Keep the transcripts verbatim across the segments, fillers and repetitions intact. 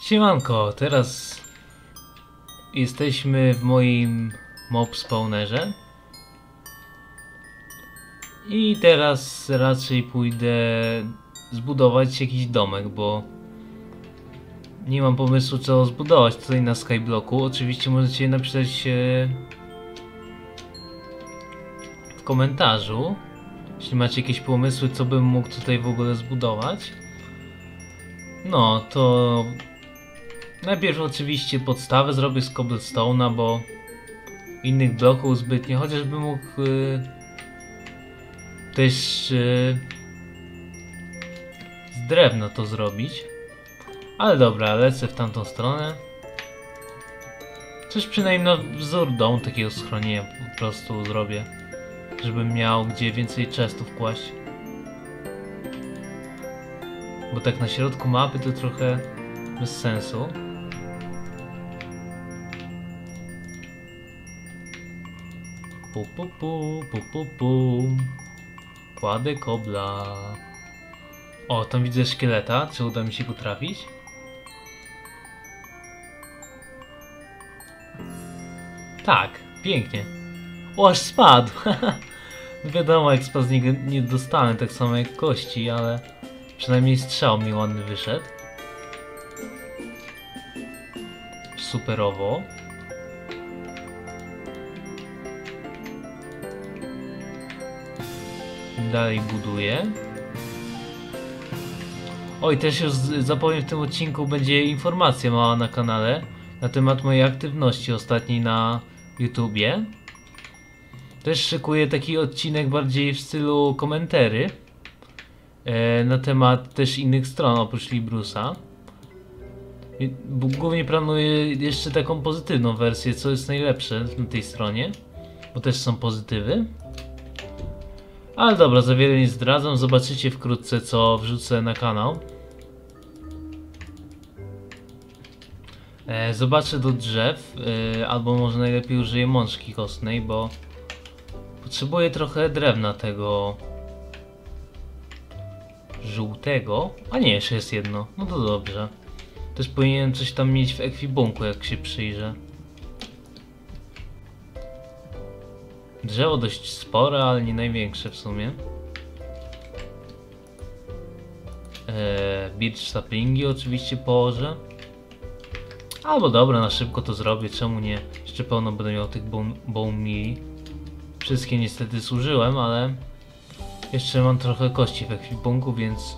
Siemanko, teraz jesteśmy w moim mob spawnerze i teraz raczej pójdę zbudować jakiś domek, bo nie mam pomysłu co zbudować tutaj na Skyblocku. Oczywiście możecie napisać w komentarzu, jeśli macie jakieś pomysły, co bym mógł tutaj w ogóle zbudować. No to najpierw oczywiście podstawę zrobię z cobblestone'a, bo innych bloków zbytnio, chociażbym mógł yy, też yy, z drewna to zrobić. Ale dobra, lecę w tamtą stronę. Coś przynajmniej na wzór domu takiego schronienia po prostu zrobię, żebym miał gdzie więcej chestów kłaść. Bo tak na środku mapy to trochę bez sensu. Pu pu pu, pu pu pu. Kładę kobla. O, tam widzę szkieleta. Czy uda mi się go trafić? Tak, pięknie. O, aż spadł. Wiadomo, jak spadł z niego nie dostanę, tak samo jak kości, ale przynajmniej strzał mi ładny wyszedł. Superowo. Dalej buduję. Oj, też już zapowiem, w tym odcinku będzie informacja mała na kanale na temat mojej aktywności ostatniej na YouTubie. Też szykuję taki odcinek bardziej w stylu komentary e, na temat też innych stron oprócz Librusa. Głównie planuję jeszcze taką pozytywną wersję, co jest najlepsze na tej stronie, bo też są pozytywy. Ale dobra, za wiele nie zdradzam, zobaczycie wkrótce co wrzucę na kanał. E, zobaczę do drzew, e, albo może najlepiej użyję mączki kostnej, bo potrzebuję trochę drewna tego żółtego. A nie, jeszcze jest jedno, no to dobrze. Też powinienem coś tam mieć w ekwipunku, jak się przyjrzę. Drzewo dość spore, ale nie największe w sumie. Eee, birch saplingi oczywiście położę. Albo dobra, na szybko to zrobię, czemu nie? Jeszcze pełno będę miał tych bone meal. Wszystkie niestety zużyłem, ale jeszcze mam trochę kości w ekwipunku, więc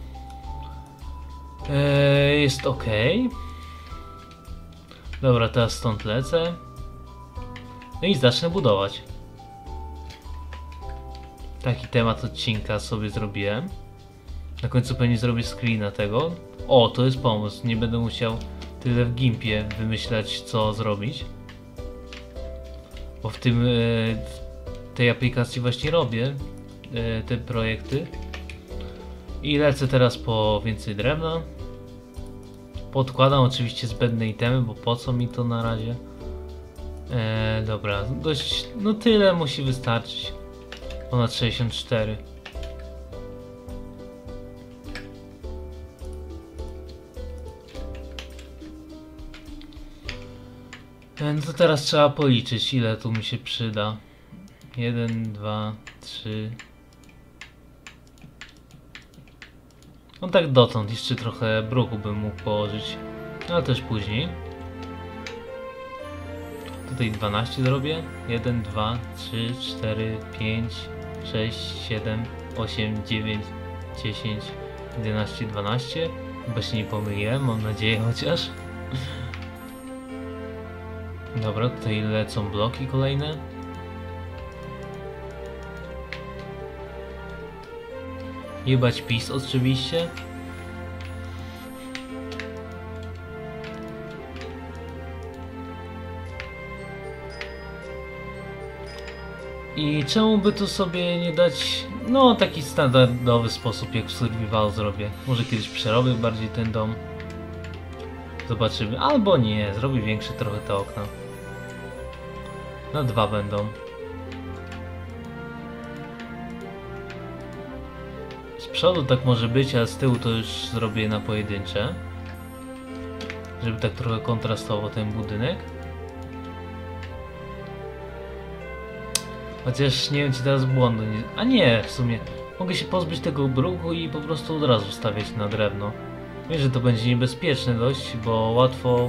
eee, jest ok. Dobra, teraz stąd lecę. No i zacznę budować. Taki temat odcinka sobie zrobiłem. Na końcu pewnie zrobię screena tego. O, to jest pomysł. Nie będę musiał tyle w Gimpie wymyślać, co zrobić. Bo w tym w tej aplikacji właśnie robię te projekty. I lecę teraz po więcej drewna. Podkładam oczywiście zbędne itemy, bo po co mi to na razie. Eee, dobra, dość, no tyle musi wystarczyć. Ponad sześćdziesiąt cztery. Eee, no to teraz trzeba policzyć, ile tu mi się przyda. jeden, dwa, trzy. No tak dotąd, jeszcze trochę bruku bym mógł położyć, ale też później. Tutaj dwanaście zrobię. jeden, dwa, trzy, cztery, pięć, sześć, siedem, osiem, dziewięć, dziesięć, jedenaście, dwanaście. Chyba się nie pomyliłem, mam nadzieję chociaż. Dobra, tutaj lecą bloki kolejne. Jebać PiS oczywiście. I czemu by tu sobie nie dać, no taki standardowy sposób jak w survival zrobię. Może kiedyś przerobię bardziej ten dom. Zobaczymy, albo nie, zrobię większe trochę te okna. Na dwa będą. Z przodu tak może być, ale z tyłu to już zrobię na pojedyncze. żeby tak trochę kontrastował ten budynek. Chociaż nie wiem, czy teraz błądu nie... A nie, w sumie mogę się pozbyć tego bruku i po prostu od razu stawiać na drewno. Wiem, że to będzie niebezpieczne dość, bo łatwo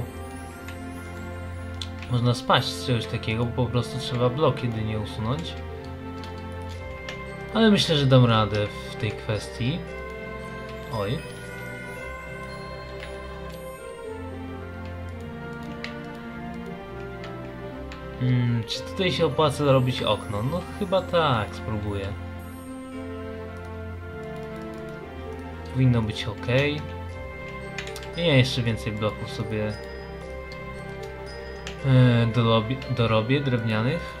można spaść z czegoś takiego, bo po prostu trzeba blok jedynie usunąć. Ale myślę, że dam radę w tej kwestii. Oj. Hmm, czy tutaj się opłaca robić okno? No chyba tak, spróbuję. Powinno być ok. Nie, jeszcze więcej bloków sobie yy, dorobię, dorobię drewnianych.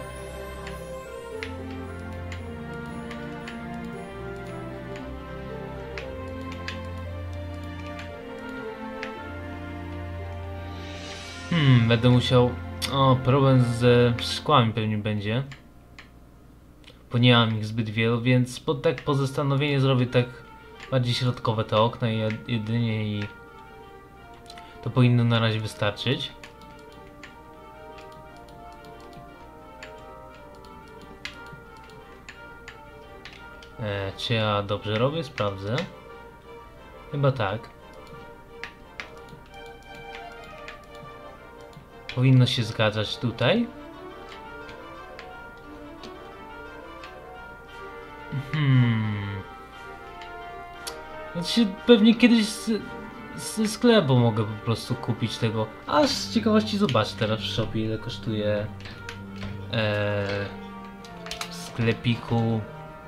Hmm, będę musiał... O, problem ze szkłami pewnie będzie. Bo nie mam ich zbyt wielu, więc po, tak po zastanowieniu zrobię tak bardziej środkowe te okna i jedynie i to powinno na razie wystarczyć. E, czy ja dobrze robię? Sprawdzę. Chyba tak. Powinno się zgadzać tutaj. Hmm. Znaczy, pewnie kiedyś z, ze sklepu mogę po prostu kupić tego. A z ciekawości zobacz teraz w shopie, ile kosztuje e, w sklepiku.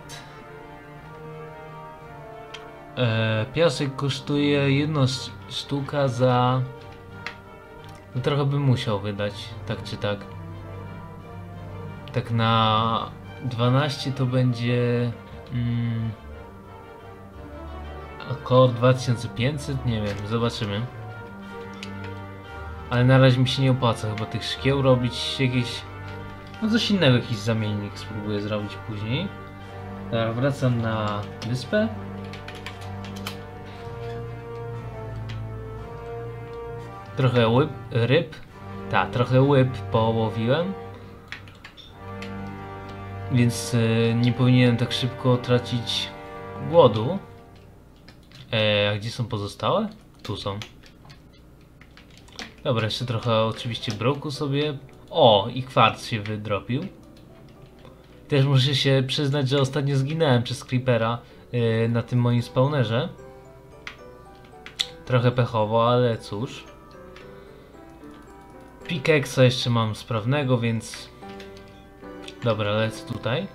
E, piasek kosztuje jedna sztuka za... No trochę bym musiał wydać, tak czy tak. Tak na dwanaście to będzie mm, około dwa tysiące pięćset, nie wiem, zobaczymy. Ale na razie mi się nie opłaca chyba tych szkieł robić, jakieś... No coś innego, jakiś zamiennik spróbuję zrobić później. Dobra, wracam na wyspę. Trochę łyb, ryb, tak, trochę łyb połowiłem, więc y, nie powinienem tak szybko tracić głodu. E, a gdzie są pozostałe? Tu są. Dobra, jeszcze trochę oczywiście broku sobie. O, i kwarc się wydropił. Też muszę się przyznać, że ostatnio zginąłem przez creepera y, na tym moim spawnerze. Trochę pechowo, ale cóż. Pickaxa jeszcze mam sprawnego, więc... Dobra, lecę tutaj.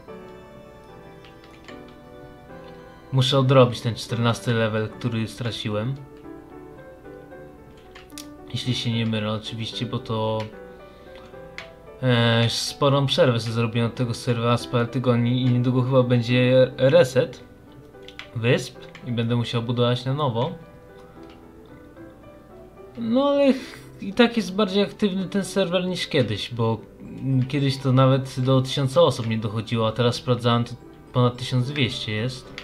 Muszę odrobić ten czternasty level, który straciłem. Jeśli się nie mylę oczywiście, bo to... E, sporą przerwę sobie zrobiłem od tego serwera z parę tygodni i niedługo chyba będzie reset wysp i będę musiał budować na nowo. No ale... I tak jest bardziej aktywny ten serwer niż kiedyś, bo kiedyś to nawet do tysiąca osób nie dochodziło, a teraz sprawdzałem, to ponad tysiąc dwieście jest.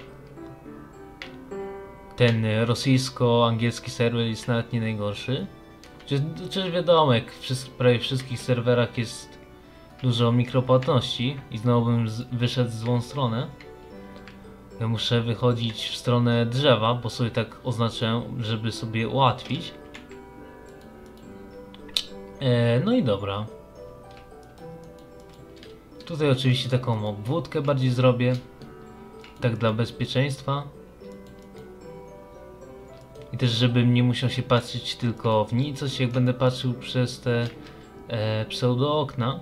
Ten rosyjsko-angielski serwer jest nawet nie najgorszy. Przecież wiadomo, jak w prawie wszystkich serwerach jest dużo mikropłatności i znowu bym z, wyszedł w złą stronę. Ja muszę wychodzić w stronę drzewa, bo sobie tak oznaczę, żeby sobie ułatwić. E, no i dobra. Tutaj oczywiście taką obwódkę bardziej zrobię. Tak dla bezpieczeństwa. I też żebym nie musiał się patrzeć tylko w nicość, jak będę patrzył przez te e, pseudo okna.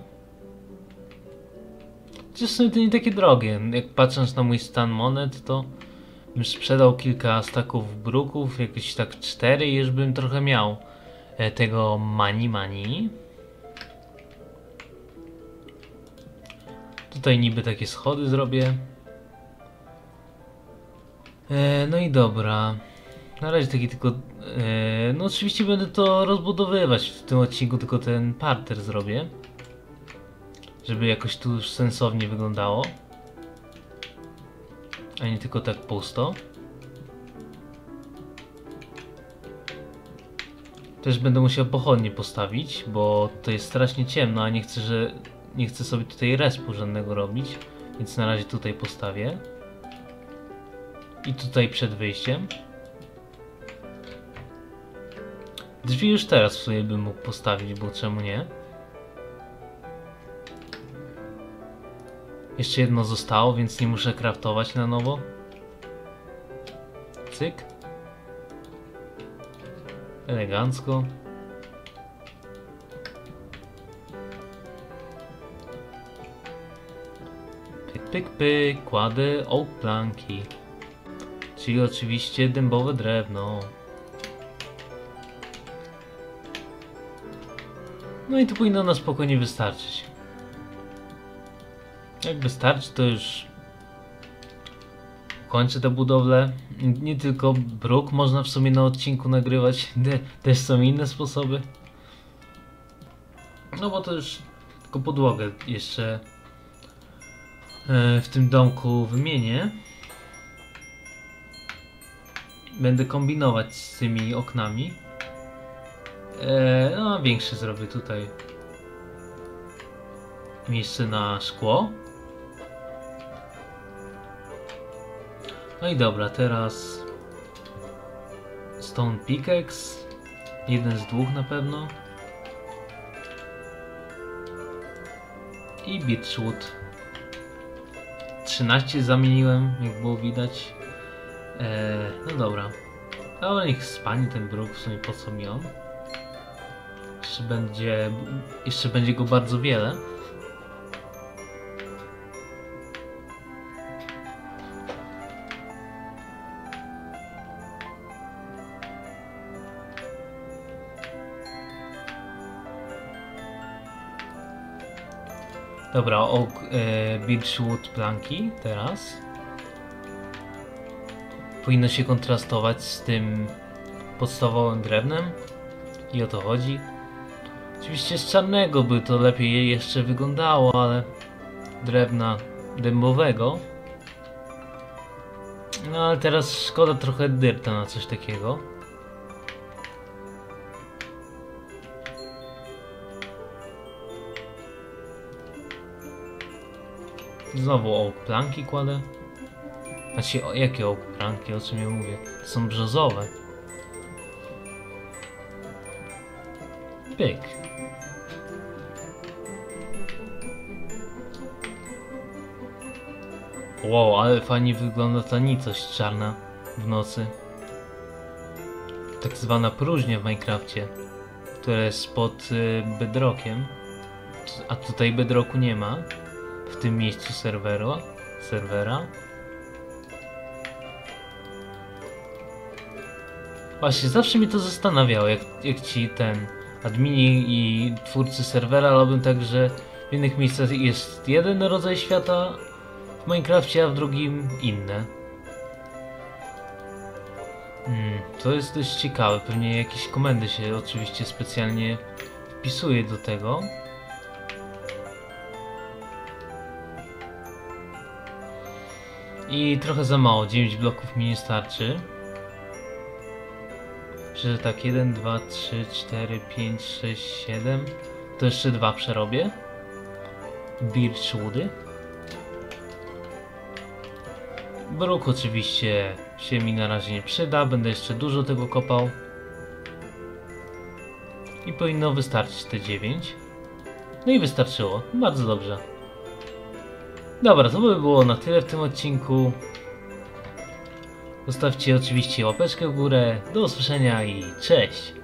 Chociaż są to nie takie drogie. Jak patrząc na mój stan monet, to bym sprzedał kilka staków bruków, jakieś tak cztery i już bym trochę miał e, tego money money. Tutaj niby takie schody zrobię. E, no i dobra. Na razie taki tylko... E, no oczywiście będę to rozbudowywać w tym odcinku, tylko ten parter zrobię. Żeby jakoś tu już sensownie wyglądało. A nie tylko tak pusto. Też będę musiał pochodnie postawić, bo to jest strasznie ciemno, a nie chcę, że nie chcę sobie tutaj respu żadnego robić, więc na razie tutaj postawię. I tutaj przed wyjściem. Drzwi już teraz w sumie bym mógł postawić, bo czemu nie? Jeszcze jedno zostało, więc nie muszę craftować na nowo. Cyk. Elegancko. Pyk, pyk, pyk. Kładę oak planki. Czyli oczywiście dębowe drewno. No i to powinno na spokojnie wystarczyć. Jak wystarczy, to już kończę tę budowlę. Nie tylko bruk można w sumie na odcinku nagrywać, też są inne sposoby. No bo to już tylko podłogę jeszcze w tym domku wymienię. Będę kombinować z tymi oknami. No większe zrobię tutaj miejsce na szkło. No i dobra, teraz Stone Pickaxe, jeden z dwóch na pewno, i Birchwood. trzynaście zamieniłem, jak było widać. Eee, no dobra, ale niech spani ten bruk, w sumie po co mi on? Jeszcze będzie, jeszcze będzie go bardzo wiele. Dobra, oak, e, Birchwood planki teraz. Powinno się kontrastować z tym podstawowym drewnem. I o to chodzi. Oczywiście z czarnego by to lepiej jeszcze wyglądało, ale drewna dębowego. No ale teraz szkoda trochę dyrta na coś takiego. Znowu oak planki kładę. Znaczy, o, jakie oak planki, o czym ja mówię? To są brzozowe. Pyk. Wow, ale fajnie wygląda ta nicość czarna w nocy. Tak zwana próżnia w Minecrafcie, która jest pod y, bedrockiem. A tutaj bedrocku nie ma. W tym miejscu serweru, serwera. Właśnie, zawsze mnie to zastanawiało, jak, jak ci ten admini i twórcy serwera robią tak, że w jednych miejscach jest jeden rodzaj świata w Minecrafcie, a w drugim inne. Hmm, to jest dość ciekawe, pewnie jakieś komendy się oczywiście specjalnie wpisuje do tego. I trochę za mało, dziewięć bloków mi nie starczy. Że tak, jeden, dwa, trzy, cztery, pięć, sześć, siedem. To jeszcze dwa przerobię. Birchwoody. Bruk oczywiście się mi na razie nie przyda, będę jeszcze dużo tego kopał. I powinno wystarczyć te dziewięć. No i wystarczyło, bardzo dobrze. Dobra, to by było na tyle w tym odcinku. Zostawcie oczywiście łapeczkę w górę. Do usłyszenia i cześć!